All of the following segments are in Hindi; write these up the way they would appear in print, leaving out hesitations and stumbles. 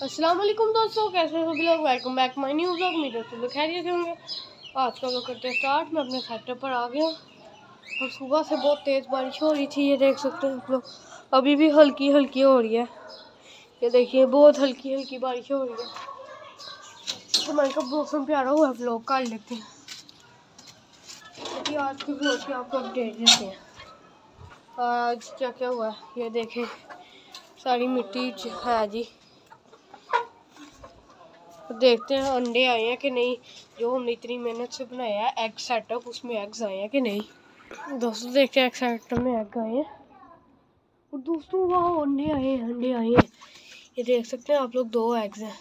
अस्सलाम वालेकुम दोस्तों, कैसे हो सभी लोग। Welcome back my new vlog. मेरे दोस्तों खैरियत से होंगे। आज का लोग करते हैं स्टार्ट। मैं अपने सेटअप पर आ गया और सुबह से बहुत तेज़ बारिश हो रही थी। ये देख सकते हैं आप लोग, अभी भी हल्की हल्की हो रही है। ये देखिए बहुत हल्की हल्की बारिश हो रही है। तो मैं कब मौसम प्यारा हुआ है, व्लॉग कर लेते हैं। आज की व्लॉग की आपको अपडेट देते हैं। आज क्या क्या हुआ है ये देखें। सारी मिट्टी है जी। तो देखते हैं अंडे आए हैं कि नहीं। जो हमने इतनी मेहनत से बनाया है एग सेटअप, उसमें एग्स आए हैं कि नहीं। दोस्तों देखते हैं एग सेटअप में एग आए हैं। और दोस्तों वहाँ अंडे आए हैं, अंडे आए हैं। ये देख सकते हैं आप लोग, 2 एग्स हैं।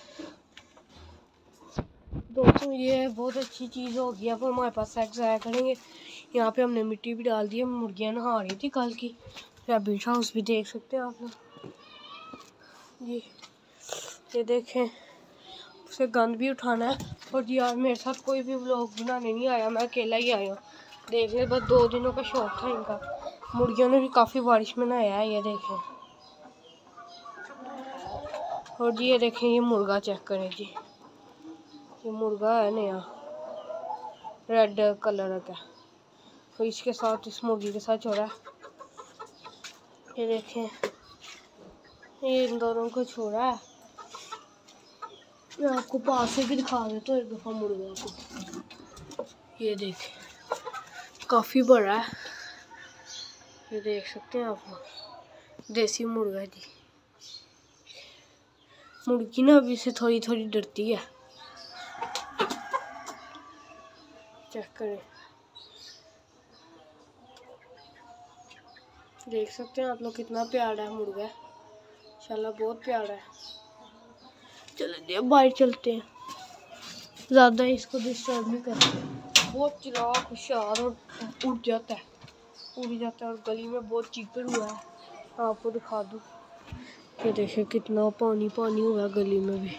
दोस्तों ये बहुत अच्छी चीज़ होगी। अब हमारे पास एग्स आया करेंगे। यहाँ पे हमने मिट्टी भी डाल दी है। मुर्गियाँ नहा रही थी कल की। रैबिट हाउस भी देख सकते हैं आप लोग जी। ये देखें, उसे गंद भी उठाना है। और यार मेरे साथ कोई भी व्लॉग बनाने नहीं आया, मैं अकेला ही आया हूँ। देख ले, बस 2 दिनों का शौक था इनका। मुर्गियों ने भी काफ़ी बारिश में नहाया है। ये देखें। और जी ये देखें, ये मुर्गा चेक करें जी। ये मुर्गा है नया, रेड कलर का। तो इसके साथ, इस मुर्गी के साथ छोड़ा है। ये देखें, ये इन दोनों को छोड़ा है। मैं आपको पास से भी दिखा देता हूँ एक दफ़ा मुर्गा को। ये देखें, काफ़ी बड़ा है। ये देख सकते हैं आप लोग, देसी मुर्गा जी। मुर्गी ना अभी से थोड़ी थोड़ी डरती है। चेक करें, देख सकते हैं आप लोग, कितना प्यारा है मुर्गा। इंशाल्लाह बहुत प्यारा है। चलो बाहर चलते हैं, ज़्यादा इसको डिस्टर्ब नहीं करते। बहुत चिल्लाक होशियार और उड़ जाता है और गली में बहुत चीकर हुआ है। आपको दिखा दूँ। ये देखिए कितना पानी पानी हुआ है गली में भी।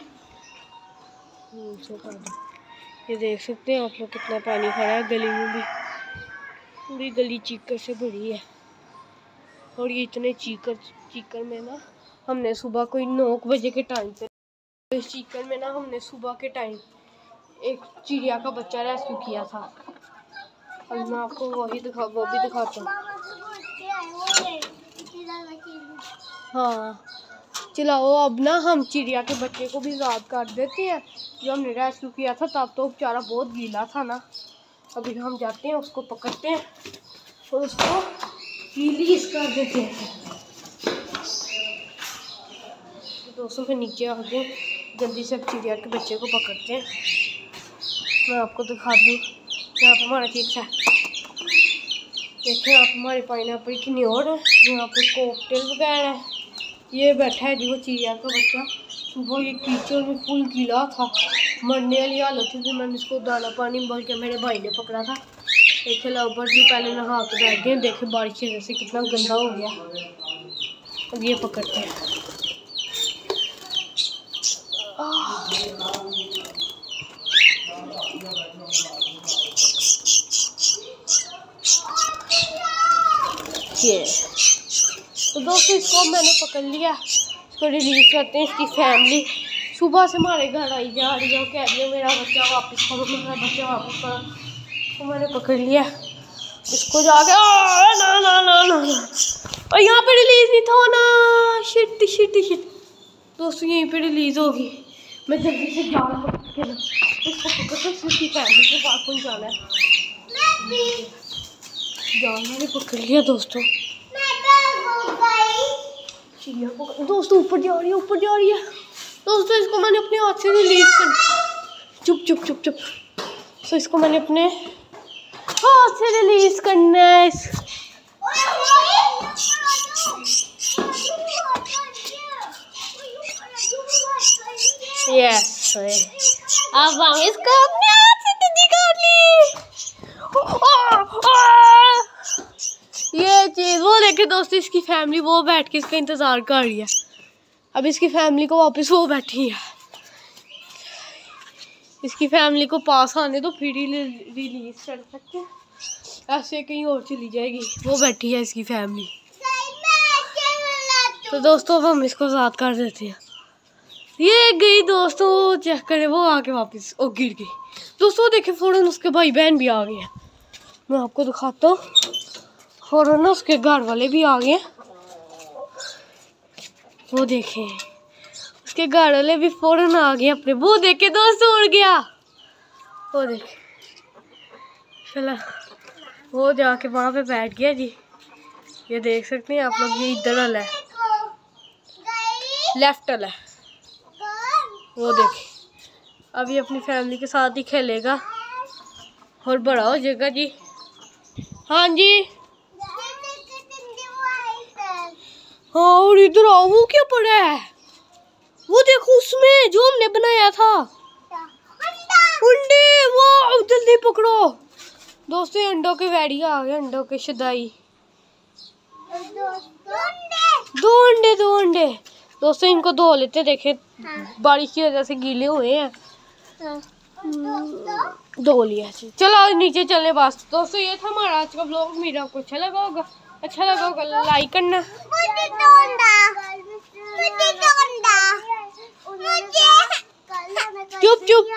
ये देख सकते हैं आप लोग, कितना पानी खड़ा है गली में भी। पूरी गली चीकर से भरी है। और ये इतने चीकर में ना, हमने सुबह कोई 9 बजे के टाइम पे, इस चीकर में ना हमने सुबह के टाइम एक चिड़िया का बच्चा रेस्क्यू किया था। अब मैं आपको वो भी दिखाता हूँ। हाँ चलाओ, अब ना हम चिड़िया के बच्चे को भी याद कर देते हैं। जो हमने रेस्क्यू किया था तब तो बेचारा बहुत गीला था ना। अभी हम जाते हैं, उसको पकड़ते हैं और उसको रिलीज कर देते हैं। तो दोस्तों फिर नीचे आके जल्दी से चिड़िया के बच्चे को पकड़ते हैं। मैं आपको दिखा दूँ, यहाँ पर हमारा चिप्स है। देखिए आप, हमारे पाइनएप्पल की न्योर है। यहाँ पे कॉकटेल वगैरह है। ये बैठा है जी वो चिड़िया का बच्चा। सुबह ये कीचड़ में फुल गीला था, मरने वाली हालत थी। मैंने इसको दाना पानी बल्कि मेरे भाई ने पकड़ा था। देखिए लवबर्ड भी पहले नहा के बैठ गए। देखिए बारिश की वजह से कितना गंदा हो गया। अब ये पकड़ते हैं। ये तो दोस्तों इसको मैंने पकड़ लिया। इसको रिलीज करते हैं। इसकी फैमिली सुबह से हमारे घर आई जा रही है, कह रही है मेरा बच्चा वापस करो, मेरा बच्चा वापस करो। तो मैंने पकड़ लिया इसको जाके। ना ना ना ना, और यहाँ पे रिलीज नहीं था ना। शिट दोस्तों, यहीं पे रिलीज होगी। मैं जल्दी से जाल पकड़ के इसको पकड़ के उसकी फैमिली के पास पहुँचाना है। जाल मैंने पकड़ लिया दोस्तों। चिड़िया को दोस्तों ऊपर जा रही है दोस्तों। इसको मैंने अपने हाथ से रिलीज कर, चुप। तो इसको मैंने अपने हाथ से रिलीज करना है। यस, अब हम इसको अपने हाथ से निकाल ली। ये चीज़ वो देखे दोस्तों, इसकी फैमिली वो बैठ के इसका इंतज़ार कर रही है। अब इसकी फैमिली को वापस वो बैठी है। इसकी फैमिली को पास आने तो फिर ही रिलीज कर सकते हैं। ऐसे कहीं और चली जाएगी। वो बैठी है इसकी फैमिली। तो दोस्तों अब हम इसको आज़ाद कर देते हैं। ये गई दोस्तों, चेक करें वो आके वापस ओ गिर गई दोस्तों। देखे फौरन उसके भाई बहन भी आ गए हैं, मैं आपको दिखाता हूँ। फौरन ना उसके घर वाले भी आ गए, वो देखे उसके घर वाले भी फौरन आ गए अपने। वो देखे दोस्तों उड़ गया, वो देखे चला वो जाके वहाँ पे बैठ गया जी। ये देख सकते हैं आप लोग, ये इधर वाला है, लेफ्ट वाला है, वो देखे अभी अपनी फैमिली के साथ ही खेलेगा और बड़ा हो जाएगा जी। हाँ जी हाँ, और इधर आओ, वो क्या पड़ा है वो देखो, उसमें जो हमने बनाया था अंडे, वो जल्दी पकड़ो दोस्तों। अंडों के वैड़िया आ गए, अंडों के शदाई, दो अंडे दोस्तों। इनको धो लेते, देखे बारिश की वजह से गीले हुए हैं, धो लिया। चलो नीचे चलने बस दोस्तों। ये था हमारा आज का ब्लॉग, उम्मीद आपको अच्छा लगा होगा लाइक करना। चुप चुप,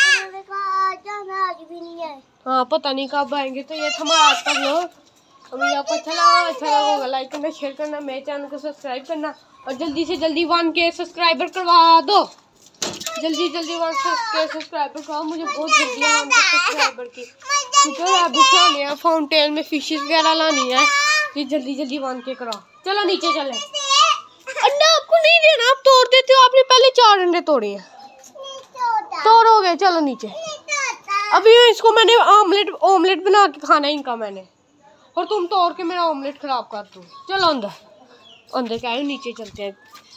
हाँ पता नहीं कब आएंगे। तो ये था हमारा आज का ब्लॉग, उम्मीद आपको अच्छा लगा होगा, लाइक करना, शेयर करना, मेरे चैनल को सब्सक्राइब करना और जल्दी से जल्दी 1K सब्सक्राइबर करवा दो। जल्दी 1K सब्सक्राइबर करवाओ, मुझे बहुत जल्दी 1K सब्सक्राइबर की, क्योंकि रैबिट्स लाने हैं, फाउंटेन में फिशेस वगैरह लानी है, ये जल्दी 1K कराओ। चलो नीचे चले। अंडा आपको नहीं देना, आप तोड़ देते हो, आपने पहले 4 अंडे तोड़े हैं, तोड़ोगे। चलो नीचे, अभी इसको मैंने ऑमलेट बना के खाना है इनका मैंने, और तुम तोड़ के मेरा ऑमलेट खराब कर दो। चलो अंदर क्या है, नीचे चलते हैं।